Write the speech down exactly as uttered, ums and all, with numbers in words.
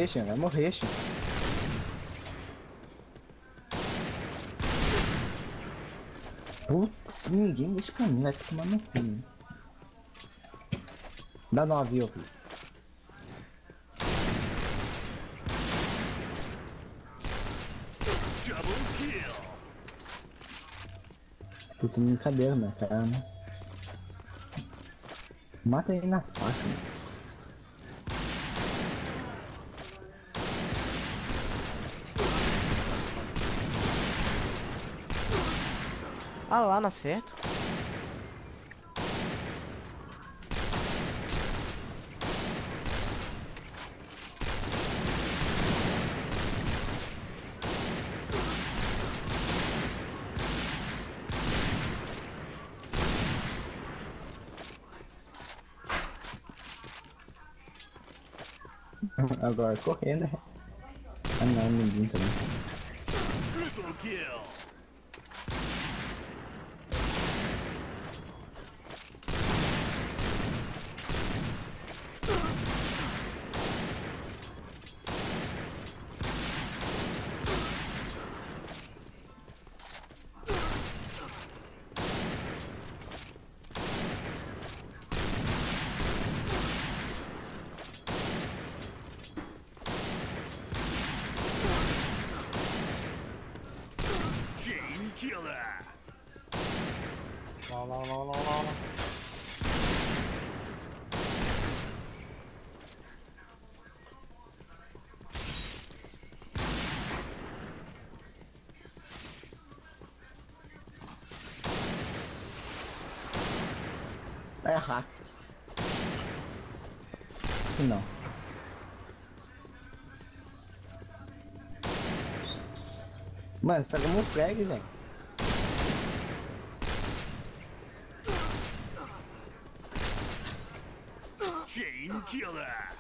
Xan, vai morrer, Xan. Puta, ninguém deixa pra mim, vai tomar no cu. Dá nove, ô filho. Tô sem brincadeira, né, cara? Mata ele na faca, mano. Ah lá, não acerto. Agora correndo, né? Ah não, ninguém também. Triple kill. Chain killer. Lá, lá, lá, lá, lá, lá. É hack. Não. Mano, você tá como um frag, velho. Chain killer.